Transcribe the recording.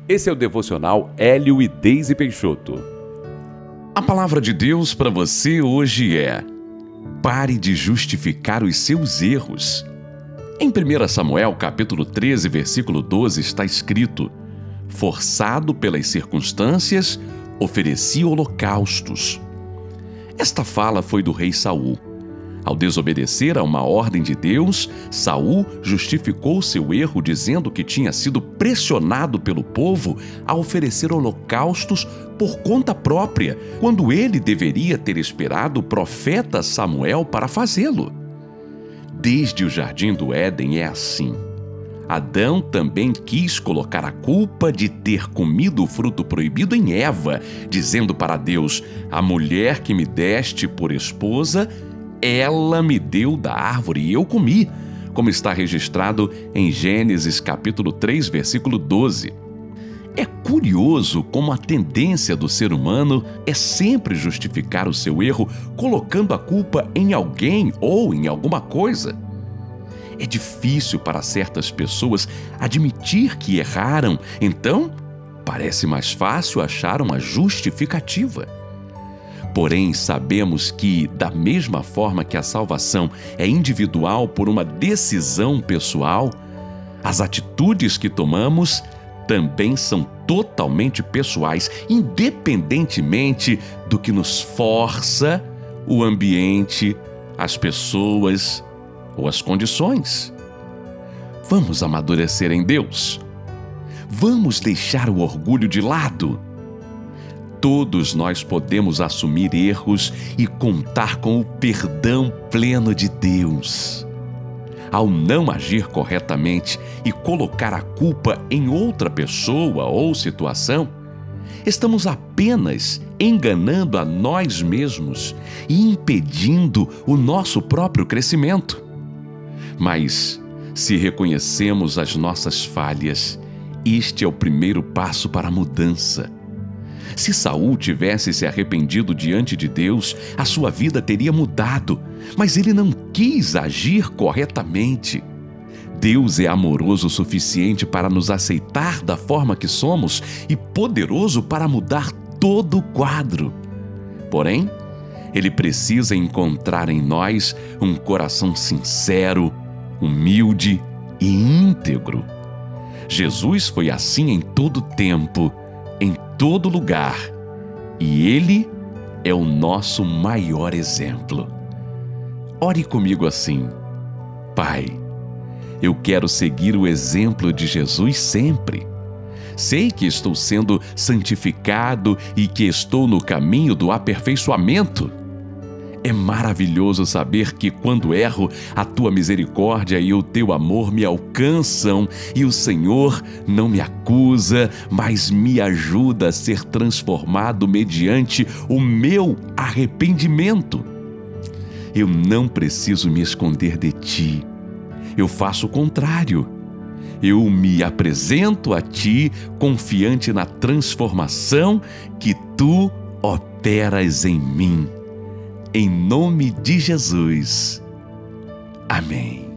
Esse é o devocional Hélio e Deise Peixoto. A palavra de Deus para você hoje é: pare de justificar os seus erros. Em 1 Samuel, capítulo 13, versículo 12, está escrito: forçado pelas circunstâncias, ofereci holocaustos. Esta fala foi do rei Saul. Ao desobedecer a uma ordem de Deus, Saul justificou seu erro dizendo que tinha sido pressionado pelo povo a oferecer holocaustos por conta própria, quando ele deveria ter esperado o profeta Samuel para fazê-lo. Desde o jardim do Éden é assim. Adão também quis colocar a culpa de ter comido o fruto proibido em Eva, dizendo para Deus: a mulher que me deste por esposa, ela me deu da árvore e eu comi, como está registrado em Gênesis capítulo 3, versículo 12. É curioso como a tendência do ser humano é sempre justificar o seu erro colocando a culpa em alguém ou em alguma coisa. É difícil para certas pessoas admitir que erraram, então parece mais fácil achar uma justificativa. Porém, sabemos que, da mesma forma que a salvação é individual por uma decisão pessoal, as atitudes que tomamos também são totalmente pessoais, independentemente do que nos força o ambiente, as pessoas ou as condições. Vamos amadurecer em Deus. Vamos deixar o orgulho de lado. Todos nós podemos assumir erros e contar com o perdão pleno de Deus. Ao não agir corretamente e colocar a culpa em outra pessoa ou situação, estamos apenas enganando a nós mesmos e impedindo o nosso próprio crescimento. Mas, se reconhecemos as nossas falhas, este é o primeiro passo para a mudança. Se Saul tivesse se arrependido diante de Deus, a sua vida teria mudado, mas ele não quis agir corretamente. Deus é amoroso o suficiente para nos aceitar da forma que somos e poderoso para mudar todo o quadro. Porém, Ele precisa encontrar em nós um coração sincero, humilde e íntegro. Jesus foi assim em todo tempo, em todo lugar, e Ele é o nosso maior exemplo. Ore comigo assim: Pai, eu quero seguir o exemplo de Jesus sempre. Sei que estou sendo santificado e que estou no caminho do aperfeiçoamento. É maravilhoso saber que, quando erro, a Tua misericórdia e o Teu amor me alcançam e o Senhor não me acusa, mas me ajuda a ser transformado mediante o meu arrependimento. Eu não preciso me esconder de Ti. Eu faço o contrário. Eu me apresento a Ti confiante na transformação que Tu operas em mim. Em nome de Jesus. Amém.